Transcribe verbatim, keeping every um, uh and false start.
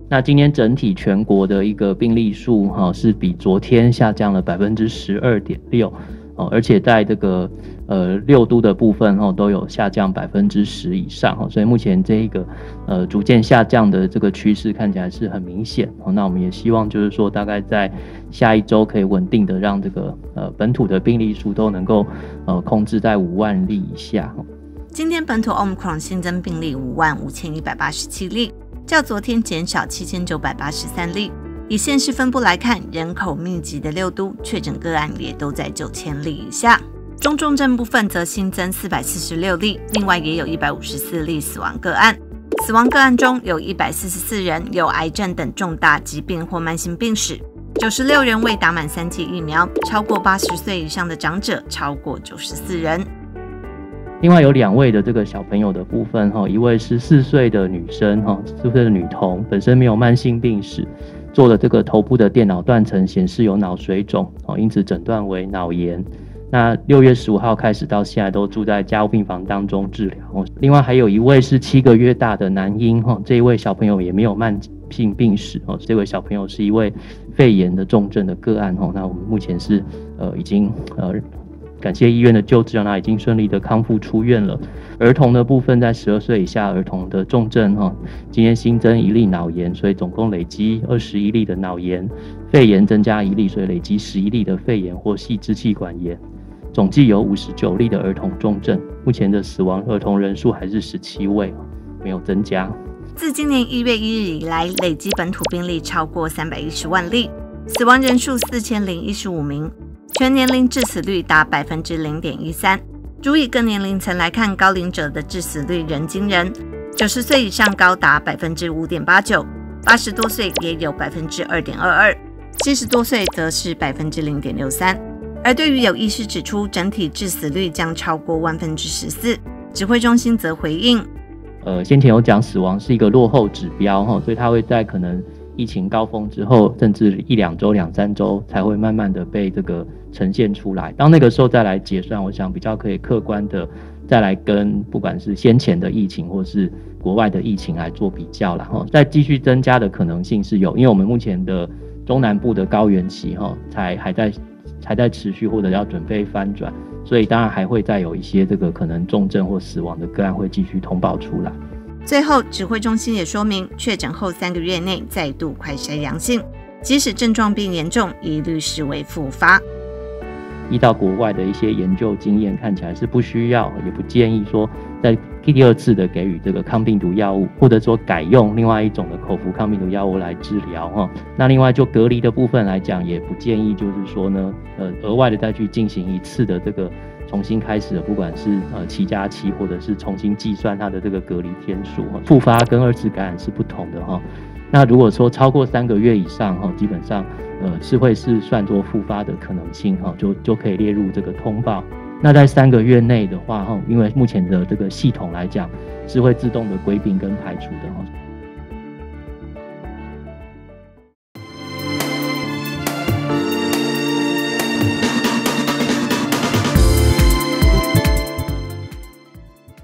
那今天整体全国的一个病例数哈是比昨天下降了百分之十二点六，而且在这个呃六都的部分哈都有下降百分之十以上哈，所以目前这一个呃逐渐下降的这个趋势看起来是很明显。那我们也希望就是说大概在下一周可以稳定的让这个呃本土的病例数都能够呃控制在五万例以下。 今天本土 Omicron 新增病例五万五千一百八十七例。较昨天减少七千九百八十三例。以县市分布来看，人口密集的六都确诊个案也都在九千例以下。中重症部分则新增四百四十六例，另外也有一百五十四例死亡个案。死亡个案中有一百四十四人有癌症等重大疾病或慢性病史，九十六人未打满三剂疫苗，超过八十岁以上的长者超过九十四人。 另外有两位的这个小朋友的部分，一位是四岁的女生，四岁的女童，本身没有慢性病史，做了这个头部的电脑断层显示有脑水肿，因此诊断为脑炎。那六月十五号开始到现在都住在加护病房当中治疗。另外还有一位是七个月大的男婴，这一位小朋友也没有慢性病史，这位小朋友是一位肺炎的重症的个案。那我们目前是呃已经呃感谢医院的救治，让他已经顺利的康复出院了。儿童的部分在十二岁以下儿童的重症，今天新增一例脑炎，所以总共累积二十一例的脑炎，肺炎增加一例，所以累积十一例的肺炎或细支气管炎。总计有五十九例的儿童重症，目前的死亡儿童人数还是十七位，没有增加。 自今年一月一日以来，累积本土病例超过三百一十万例，死亡人数四千零一十五名。全年龄致死率达 百分之零点一三， 如以各年龄层来看，高龄者的致死率仍惊人，九十岁以上高达 百分之五点八九， 八十多岁也有 百分之二点二二， 七十多岁则是 百分之零点六三。 而对于有医师指出整体致死率将超过万分之十四，指挥中心则回应呃，先前有讲死亡是一个落后指标，所以它会在可能疫情高峰之后，甚至一两周、两三周才会慢慢的被这个呈现出来。当那个时候再来结算，我想比较可以客观的再来跟不管是先前的疫情或是国外的疫情来做比较啦。再继续增加的可能性是有，因为我们目前的中南部的高原期才还在还在持续或者要准备翻转，所以当然还会再有一些这个可能重症或死亡的个案会继续通报出来。 最后，指挥中心也说明，确诊后三个月内再度快筛阳性，即使症状变严重，一律视为复发。 依照国外的一些研究经验，看起来是不需要，也不建议说在第二次的给予这个抗病毒药物，或者说改用另外一种的口服抗病毒药物来治疗。那另外就隔离的部分来讲，也不建议就是说呢，呃，额外的再去进行一次的这个重新开始的，不管是呃七加七，或者是重新计算它的这个隔离天数。复发跟二次感染是不同的哈。那如果说超过三个月以上哈，基本上呃是会是算作复发的可能性哈，就就可以列入这个通报。那在三个月内的话哈，因为目前的这个系统来讲是会自动的归并跟排除的哈。